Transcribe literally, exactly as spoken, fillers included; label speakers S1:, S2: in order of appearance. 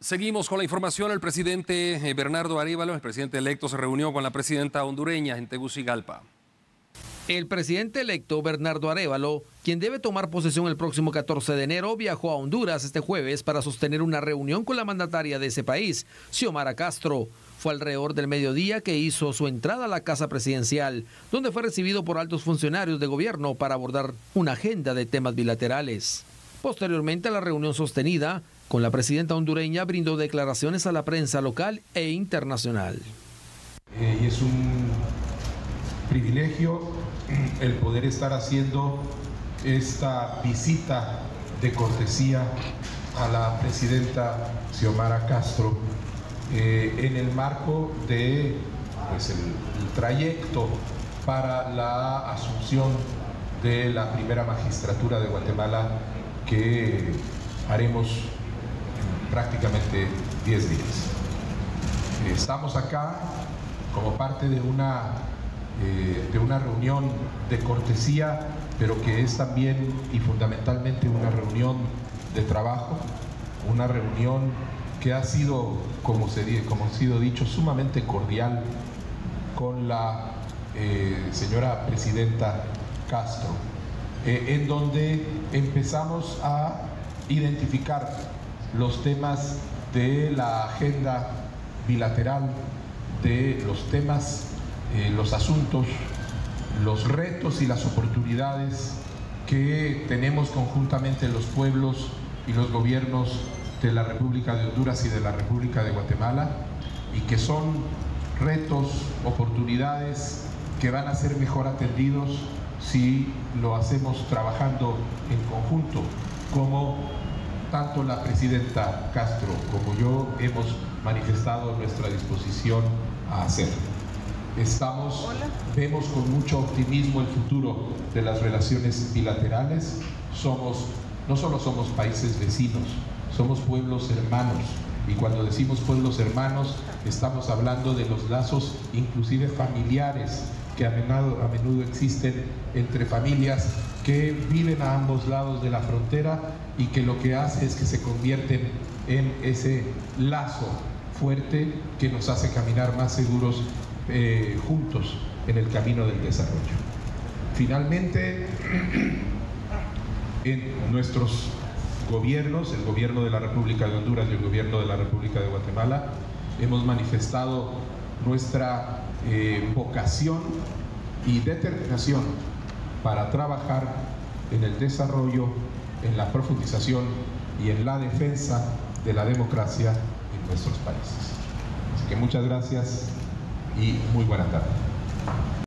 S1: Seguimos con la información. El presidente eh, Bernardo Arévalo, el presidente electo, se reunió con la presidenta hondureña en Tegucigalpa.
S2: El presidente electo Bernardo Arévalo, quien debe tomar posesión el próximo catorce de enero, viajó a Honduras este jueves para sostener una reunión con la mandataria de ese país, Xiomara Castro. Fue alrededor del mediodía que hizo su entrada a la Casa Presidencial, donde fue recibido por altos funcionarios de gobierno para abordar una agenda de temas bilaterales. Posteriormente a la reunión sostenida con la presidenta hondureña, brindó declaraciones a la prensa local e internacional.
S3: Eh, y es un privilegio el poder estar haciendo esta visita de cortesía a la presidenta Xiomara Castro eh, en el marco de pues, el, el trayecto para la asunción de la primera magistratura de Guatemala que haremos en prácticamente diez días. Estamos acá como parte de una, eh, de una reunión de cortesía, pero que es también y fundamentalmente una reunión de trabajo, una reunión que ha sido, como, se, como ha sido dicho, sumamente cordial con la eh, señora presidenta Castro, eh, en donde empezamos a identificar los temas de la agenda bilateral, de los temas, eh, los asuntos, los retos y las oportunidades que tenemos conjuntamente los pueblos y los gobiernos de la República de Honduras y de la República de Guatemala, y que son retos, oportunidades que van a ser mejor atendidos si lo hacemos trabajando en conjunto, como tanto la presidenta Castro como yo hemos manifestado nuestra disposición a hacer. Estamos, vemos con mucho optimismo el futuro de las relaciones bilaterales. Somos, no solo somos países vecinos, somos pueblos hermanos. Y cuando decimos pueblos hermanos, estamos hablando de los lazos inclusive familiares que a menudo, a menudo existen entre familias que viven a ambos lados de la frontera y que lo que hace es que se convierten en ese lazo fuerte que nos hace caminar más seguros eh, juntos en el camino del desarrollo. Finalmente, en nuestros gobiernos, el gobierno de la República de Honduras y el gobierno de la República de Guatemala, hemos manifestado nuestra eh, vocación y determinación para trabajar en el desarrollo, en la profundización y en la defensa de la democracia en nuestros países. Así que muchas gracias y muy buena tarde.